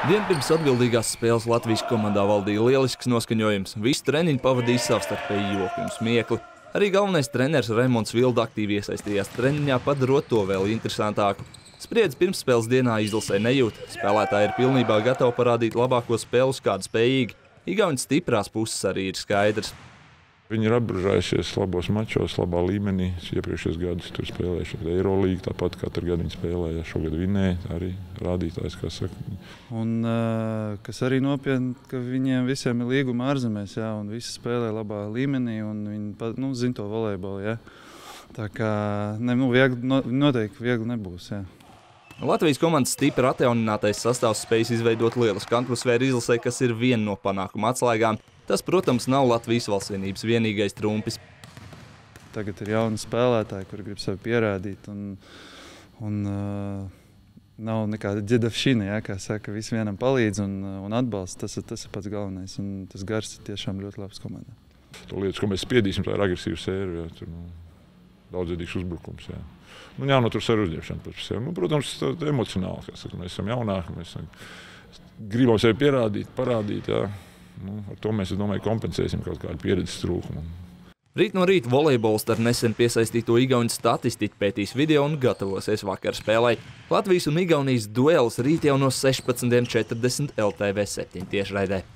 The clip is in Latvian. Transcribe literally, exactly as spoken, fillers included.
Dienu pirms atbildīgās spēles Latvijas komandā valdīja lielisks noskaņojums. Visu treniņu pavadīja savstarpēji joku un smiekli. Arī galvenais treneris Raimonds Vilda aktīvi iesaistījās treniņā, padarot to vēl interesantāku. Spriedzi pirmsspēles dienā izlasē nejūt. Spēlētāji ir pilnībā gatavi parādīt labāko spēli, uz kādu spējīgi. Igauņu stiprās puses arī ir skaidrs. Viņi ir apbružājušies labos mačos, labā līmenī. Iepriekšējos gadus tur spēlējuši Eirolīgu, tāpat katru gadu viņi spēlēja. Šogad vinēja, arī rādītājs, kā saka. Un kas arī nopietni, ka viņiem visiem ir līguma ārzemēs, jā, un visi spēlē labā līmenī, un viņi nu, zina to volejbolu, jā. Tā kā ne, nu, viegli, noteikti viegli nebūs, jā. Latvijas komandas stipri atjauninātais sastāvs spējas izveidot lielisku atmosfēru izlasē, kas ir viena no panākuma atslēgām. Tas, protams, nav Latvijas Valstsvienības vienīgais trumpis. Tagad ir jauni spēlētāji, kuri grib sevi pierādīt, un, un uh, nav nekāda ģedavšina, ja, kā saka, visi vienam palīdz un, un atbalsta. Tas, tas ir pats galvenais, un tas gars ir tiešām ļoti labs komandā. To lietas, ko mēs spiedīsim, tā ir agresīva sērija, ja, tur nu, daudzveidīgs uzbrukums. Ja. Nu, jānotur sevi uzņemšana par sevi. Nu, protams, tā ir emocionāli, kā saka, mēs esam jaunāki, mēs gribam sevi pierādīt, parādīt, ja. Nu, ar to mēs, es domāju, kompensēsim kaut kādu pieredzes trūkumu. Rīt no rīta volejbols ar nesen piesaistīto igauņu statistiķu pētīs video un gatavosies vakar spēlē. Latvijas un Igaunijas duels rīt jau no sešpadsmit četrdesmit L T V septiņi tiešraidē.